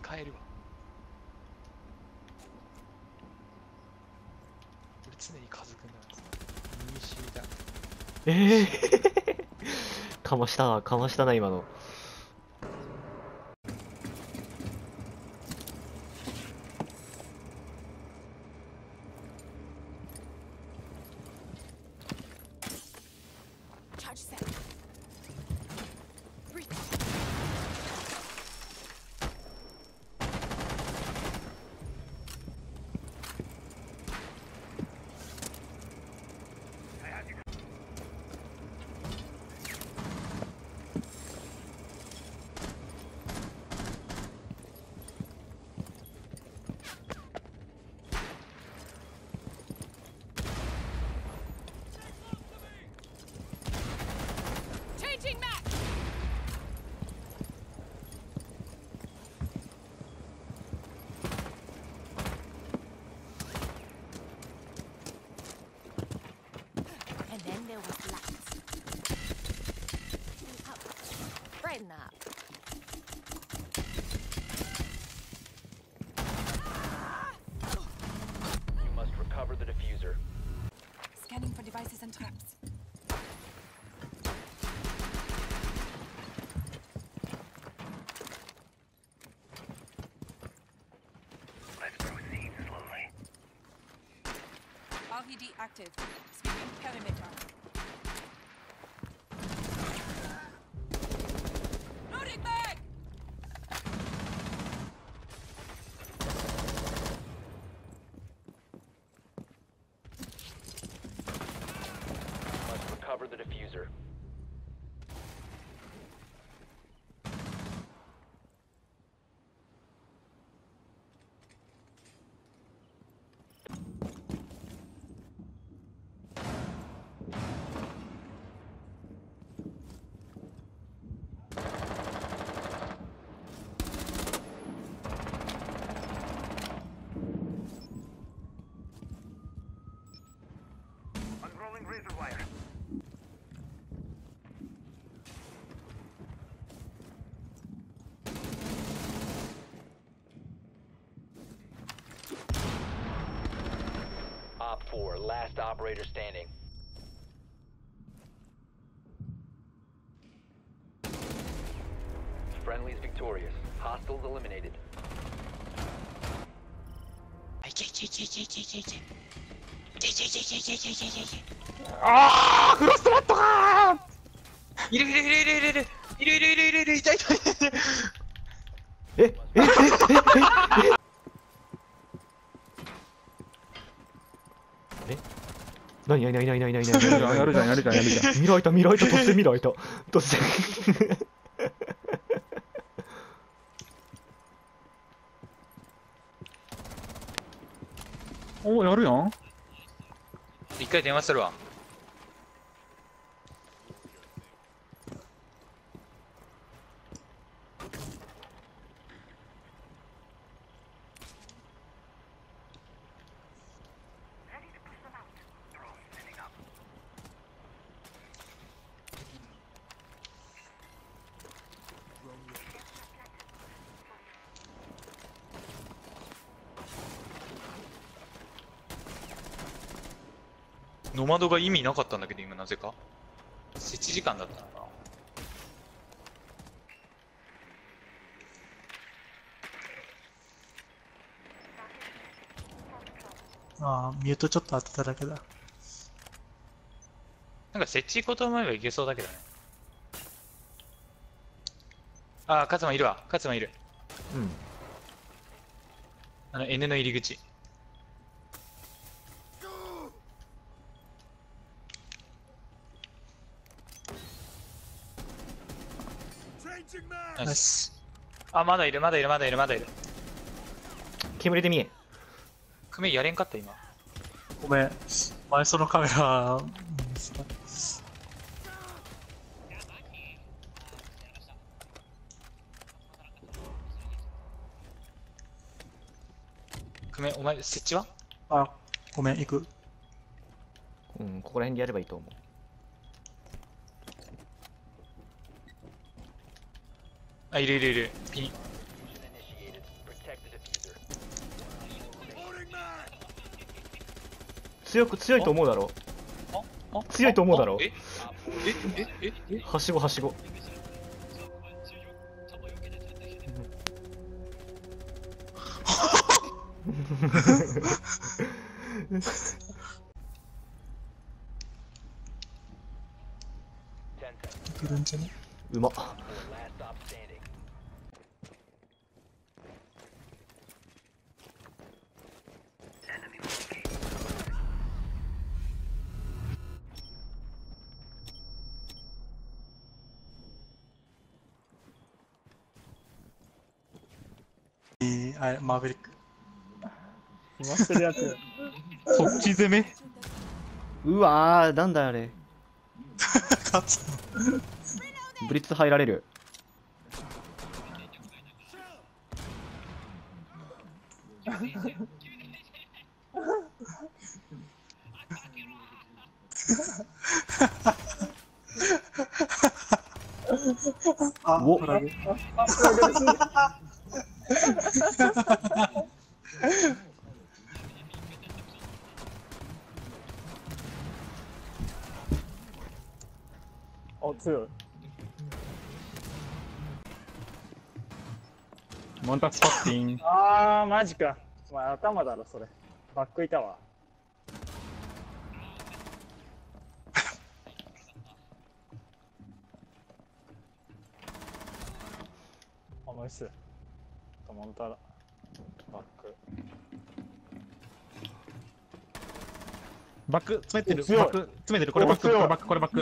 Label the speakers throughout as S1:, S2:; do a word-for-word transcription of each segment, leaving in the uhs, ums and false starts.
S1: 帰るわ。俺常にカズくんなんです。身に染みた。
S2: ええー、かましたな、かましたな、今の。
S3: Scanning for devices and traps.
S4: Let's proceed slowly.
S3: R E D active. Sweeping perimeter. Loading bag!
S4: Must recover the diffuser. Unrolling razor wire. Op four, last operator standing. Friendly's victorious. Hostiles eliminated.
S1: いけいけいけいけいけいけいけいけいけいけいけいけいけいけいけいけ。
S2: ああ、フロストマットかー。
S1: いるいるいるいるいるいるいるいるいるいるいる、痛い痛い痛い。
S2: え、え、え、え、え、え、なになになになになになになになになに、
S5: やるじゃんやるじゃんやるじゃん。
S2: 未来た未来た、突然未来た、突然。
S5: おお、やるやん。
S1: 一回電話するわ。ノマドが意味なかったんだけど、今なぜか設置時間だったのかな。
S6: ああ、ミュートちょっと当てただけだ。
S1: なんか設置行こうと思えばいけそうだけどね。ああ、勝間いるわ。勝間いる。
S2: うん。
S1: あの N の入り口。ナイス。あ、まだいる、まだいる、まだいる、まだいる。
S2: 煙で見え。
S1: クメやれんかった、今。
S6: ごめん。前そのカメラ、うん、
S1: クメ、お前、設置は
S6: あ、ごめん、行く。
S2: うん、ここら辺でやればいいと思う。
S1: あ、いるいるいる。ピン。
S2: 強く、強いと思うだろ。
S1: あ
S2: 強いと思うだろ
S1: えええええ
S2: はしごはしご。
S6: いけるんじゃね？
S2: うまっ。
S4: Last stop standing.
S6: えー、あれ、マーベリック。
S5: 決まってるやつ。
S6: そっち攻め
S2: うわー、なんだあれ。
S6: 勝つ。
S2: ブリッツ入られる。
S6: あ、
S2: お
S6: フラグ。
S5: あ、強い。
S7: モンタクスパッティン。
S5: あー、マジか。お前頭だろ、それ。バックいたわ。あ、ナイス。モンタだ。バック。
S7: バック詰めてる。
S5: 強い
S7: バック詰めてる。これバック、
S5: お強い
S7: これバック、これバック。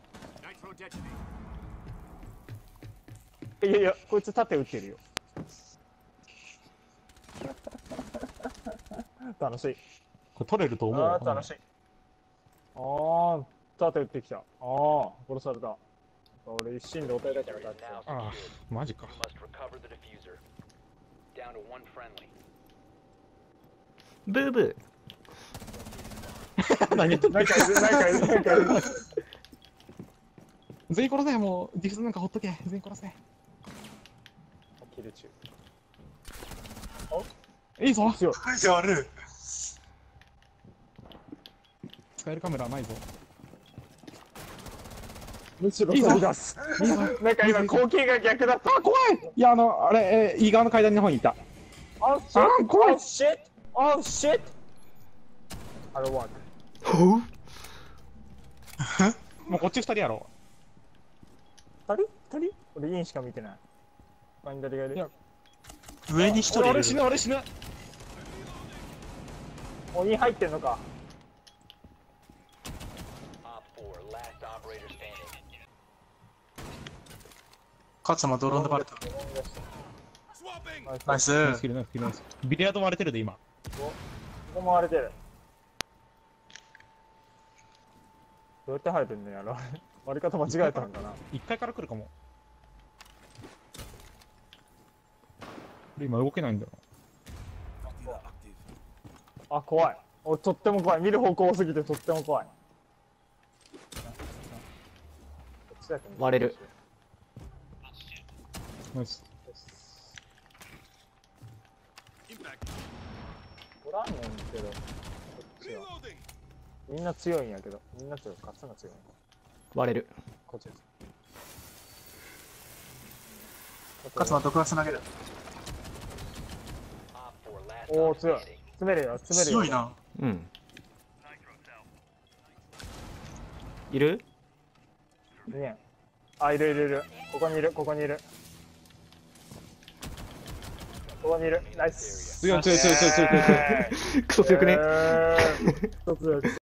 S5: いやいや、こいつ縦打ってるよ。楽しい。
S7: これ取れると思う。
S5: あー、楽しい。あー、縦打ってきた。あー、殺された。俺一心同体だから
S4: Diffuser
S5: だ
S4: is
S5: って
S4: now
S7: あ
S4: secured.
S7: あ、マジか
S4: You。must recover the diffuser. Down to one friendly.
S2: ブーブ
S7: 何言ってんの
S5: なんかいる、なんかいる、なんかいる。
S7: 全員殺せ、もうディフューズなんかほっとけ。全員殺せ。
S5: キル中。
S7: いいぞ。
S5: 強い。
S6: 返し悪い。
S7: 使えるカメラないぞ。
S5: むしろ
S7: いいぞ
S5: 飛び出す。
S7: いいぞ。
S5: なんか今、光景が逆だった。
S7: あ、怖い。いや、あの、あれ、えー、右側の階段の方にいた。
S5: あ、シ
S7: あー、怖い。
S5: シッあ、シッあれワーク。
S2: ー。ほう。
S7: もうこっち二人やろ。
S5: 二人二人俺インしか見てない。ファインダリがいる。
S7: いや
S6: 上に一人いる。
S7: 俺死ぬ、俺死ぬ。
S5: もうイン入ってんのか。
S4: Op four, last operator standing.
S6: 勝つまドローンでバレた。ナイス。
S7: ナイスキル、ナイスキル、ナイス。ビリヤード割れてるで、今。
S5: ここも割れてる。どうやって入ってんのやろ割り方間違えたんかな。
S7: 一回から来るかも。今動けないんだよ。
S5: あ、怖い。お、とっても怖い。見る方向多すぎてとっても怖い。
S2: 割れる。
S7: ナイス。
S5: おらんねんけど。こっちはみんな強いんやけど。みんな強い。勝つの強い。
S2: 割れる。
S5: こっちです。
S6: 勝つま毒ガス投げる。
S4: Op four, last
S5: お
S4: op
S5: ー、強い。
S4: standing.
S5: 詰めるよ。詰めるよ。
S6: 強いな。
S2: うん。いる？
S5: ねあ、いるいるいる。ここにいる、ここにいる。ここにいる。ナイス。
S7: 強い強い強い強い強い強い。
S5: えー
S2: クソ強くね。
S5: えークソ強い。